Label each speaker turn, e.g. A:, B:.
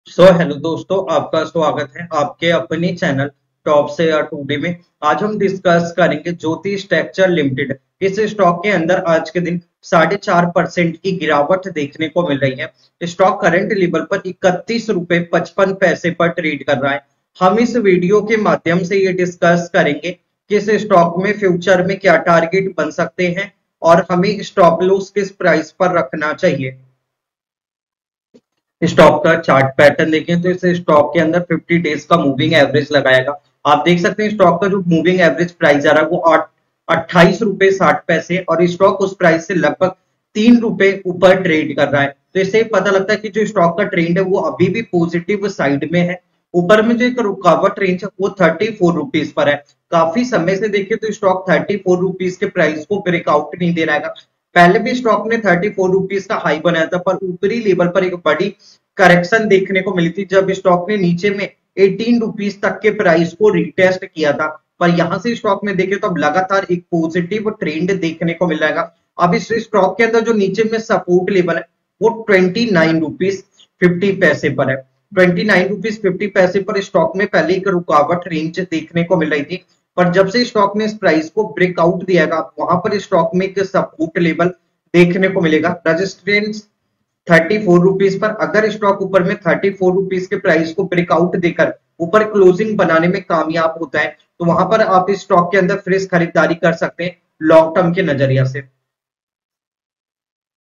A: Hello दोस्तों, आपका स्वागत है आपके अपने चैनल टॉप से या टुडे में। आज हम डिस्कस करेंगे ज्योति स्ट्रक्चर लिमिटेड। इस स्टॉक के अंदर आज के दिन 4.5% की गिरावट देखने को मिल रही है। स्टॉक करंट लेवल पर 31 रुपए 55 पैसे पर ट्रेड कर रहा है। हम इस वीडियो के माध्यम से ये डिस्कस करेंगे कि इस स्टॉक में फ्यूचर में क्या टारगेट बन सकते हैं और हमें स्टॉप लॉस किस प्राइस पर रखना चाहिए। स्टॉक का चार्ट पैटर्न देखें तो इस स्टॉक के अंदर 50 डेज का मूविंग एवरेज लगाएगा। आप देख सकते हैं स्टॉक का जो मूविंग एवरेज प्राइस आ रहा है वो 28 रुपए 60 पैसे और स्टॉक उस प्राइस से लगभग 3 रुपए ऊपर ट्रेड कर रहा है। तो इससे पता लगता है कि जो स्टॉक का ट्रेंड है वो अभी भी पॉजिटिव साइड में है। ऊपर में जो एक रुकावट रेंज है वो 34 रुपीज पर है। काफी समय से देखिए तो स्टॉक 34 रुपीज के प्राइस को ब्रेकआउट नहीं दे रहा है। पहले भी स्टॉक ने 34 रुपीज का हाई बनाया था पर ऊपरी लेवल पर एक बड़ी करेक्शन देखने को मिली थी जब स्टॉक ने नीचे में 18 रुपीज तक के प्राइस को रिटेस्ट किया था। पर यहां से स्टॉक में देखें तो अब लगातार एक पॉजिटिव ट्रेंड देखने को मिल जाएगा। अब इस स्टॉक के अंदर जो नीचे में सपोर्ट लेवल है वो 29 रुपीज 50 पैसे पर है। 29 रुपीज 50 पैसे पर स्टॉक में पहले एक रुकावट रेंज देखने को मिल रही थी, पर जब से स्टॉक ने इस प्राइस को ब्रेकआउट दिया वहां पर स्टॉक में एक सपोर्ट लेवल देखने को मिलेगा। Resistance 34 rupees per. अगर स्टॉक ऊपर में 34 रुपीज के प्राइस को ब्रेकआउट देकर ऊपर क्लोजिंग बनाने में कामयाब होता है तो वहां पर आप इस स्टॉक के अंदर फ्रेश खरीदारी कर सकते हैं लॉन्ग टर्म के नजरिया से।